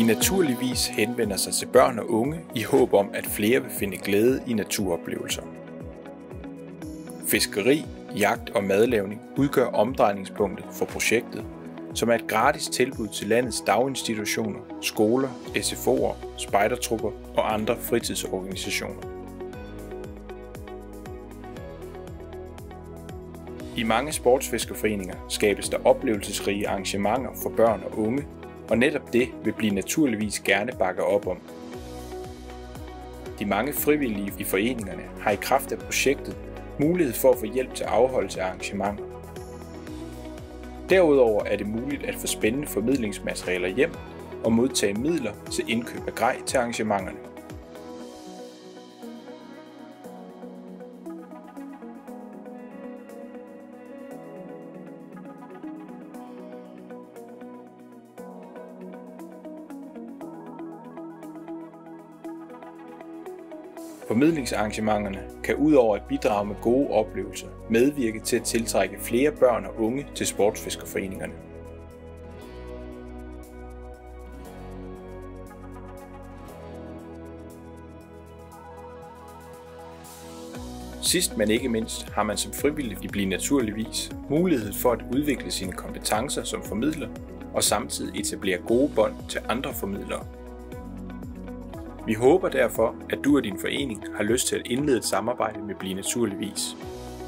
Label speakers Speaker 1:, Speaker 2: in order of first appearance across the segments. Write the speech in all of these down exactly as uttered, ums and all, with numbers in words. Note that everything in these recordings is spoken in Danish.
Speaker 1: Bliv Naturligvis henvender sig til børn og unge i håb om, at flere vil finde glæde i naturoplevelser. Fiskeri, jagt og madlavning udgør omdrejningspunktet for projektet, som er et gratis tilbud til landets daginstitutioner, skoler, S F O'er, spejdertrupper og andre fritidsorganisationer. I mange sportsfiskerforeninger skabes der oplevelsesrige arrangementer for børn og unge, og netop det vil Bliv Naturligvis gerne bakke op om. De mange frivillige i foreningerne har i kraft af projektet mulighed for at få hjælp til afholdelse af arrangementer. Derudover er det muligt at få spændende formidlingsmaterialer hjem og modtage midler til indkøb af grej til arrangementerne. Formidlingsarrangementerne kan udover at bidrage med gode oplevelser medvirke til at tiltrække flere børn og unge til sportsfiskerforeningerne. Sidst men ikke mindst har man som frivillig i Bliv Naturligvis mulighed for at udvikle sine kompetencer som formidler og samtidig etablere gode bånd til andre formidlere. Vi håber derfor, at du og din forening har lyst til at indlede et samarbejde med Bliv Naturligvis.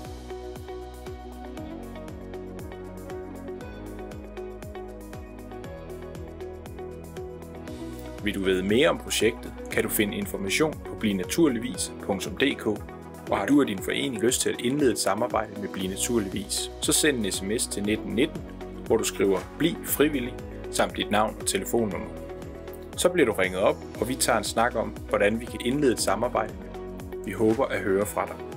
Speaker 1: Vil du vide mere om projektet, kan du finde information på bliv naturligvis punktum d k, og har du og din forening lyst til at indlede et samarbejde med Bliv Naturligvis, så send en sms til nitten nitten, hvor du skriver Bliv frivillig samt dit navn og telefonnummer. Så bliver du ringet op, og vi tager en snak om, hvordan vi kan indlede et samarbejde. Vi håber at høre fra dig.